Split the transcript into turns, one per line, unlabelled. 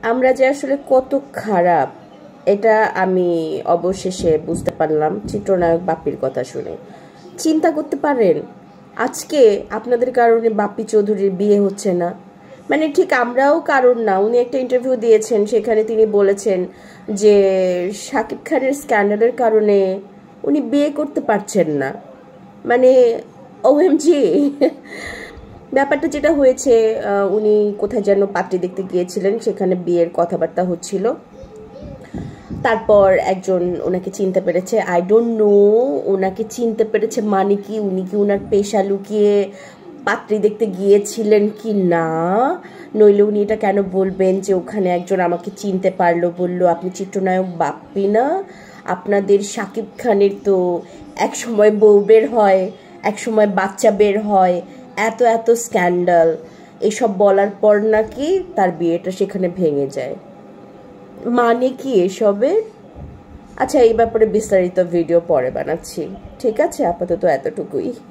আমরা যে আসলে কত খারাপ এটা আমি অবশেষে বুঝতে পারলাম চিত্রনায়ক বাপ্পির কথা শুনে। চিন্তা করতে পারেন, আজকে আপনাদের কারণে বাপ্পি চৌধুরীর বিয়ে হচ্ছে না, মানে ঠিক আমরাও কারণ না। উনি একটা ইন্টারভিউ দিয়েছেন, সেখানে তিনি বলেছেন যে শাকিব খানের স্ক্যান্ডালের কারণে উনি বিয়ে করতে পারছেন না। মানে ওএমজি ব্যাপারটা যেটা হয়েছে, উনি কোথায় যেন পাত্রী দেখতে গিয়েছিলেন, সেখানে বিয়ের কথাবার্তা হচ্ছিল। তারপর একজন ওনাকে চিনতে পেরেছে, আই ডোন্ট নো ওনাকে চিনতে পেরেছে মানে কি উনি কি ওনার পেশা লুকিয়ে পাত্রী দেখতে গিয়েছিলেন কি না, নইলে উনি এটা কেন বলবেন যে ওখানে একজন আমাকে চিনতে পারলো, বললো আপনি চিত্রনায়ক বাপ্পি না। আপনাদের শাকিব খানের তো এক সময় বউ বের হয়, এক সময় বাচ্চা বের হয়, এত এত স্ক্যান্ডাল, এসব বলার পর নাকি তার বিয়েটা সেখানে ভেঙে যায়। মানে কি এসবের? আচ্ছা, এই ব্যাপারে বিস্তারিত ভিডিও পরে বানাচ্ছি, ঠিক আছে? আপাতত এতটুকুই।